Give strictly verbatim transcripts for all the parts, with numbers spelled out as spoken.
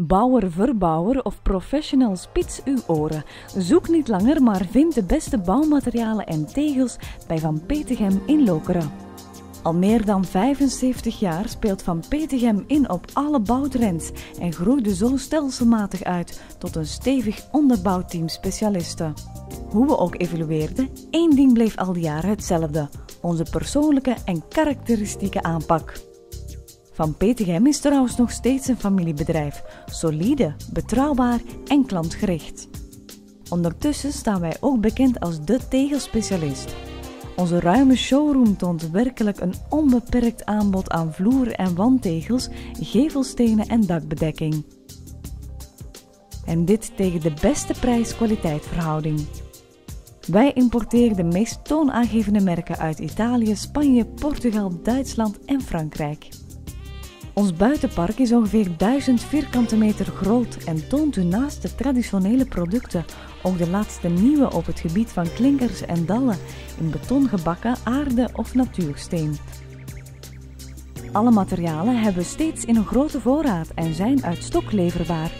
Bouwer, verbouwer of professional spits uw oren. Zoek niet langer, maar vind de beste bouwmaterialen en tegels bij Van Petegem in Lokeren. Al meer dan vijfenzeventig jaar speelt Van Petegem in op alle bouwtrends en groeide zo stelselmatig uit tot een stevig onderbouwd team specialisten. Hoe we ook evolueerden, één ding bleef al die jaren hetzelfde: onze persoonlijke en karakteristieke aanpak. Van Petegem is trouwens nog steeds een familiebedrijf, solide, betrouwbaar en klantgericht. Ondertussen staan wij ook bekend als de tegelspecialist. Onze ruime showroom toont werkelijk een onbeperkt aanbod aan vloer- en wandtegels, gevelstenen en dakbedekking. En dit tegen de beste prijs-kwaliteit verhouding. Wij importeren de meest toonaangevende merken uit Italië, Spanje, Portugal, Duitsland en Frankrijk. Ons buitenpark is ongeveer duizend vierkante meter groot en toont u naast de traditionele producten ook de laatste nieuwe op het gebied van klinkers en dallen in betongebakken, aarde of natuursteen. Alle materialen hebben we steeds in een grote voorraad en zijn uit stok leverbaar.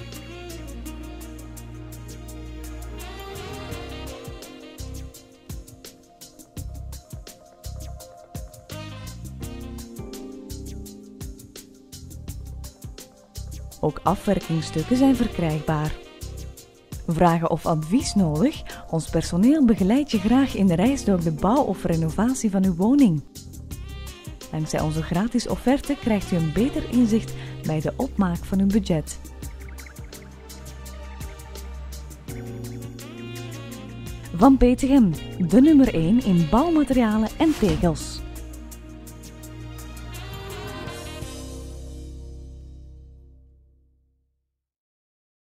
Ook afwerkingstukken zijn verkrijgbaar. Vragen of advies nodig? Ons personeel begeleidt je graag in de reis door de bouw of renovatie van uw woning. Dankzij onze gratis offerte krijgt u een beter inzicht bij de opmaak van uw budget. Van Petegem, de nummer één in bouwmaterialen en tegels.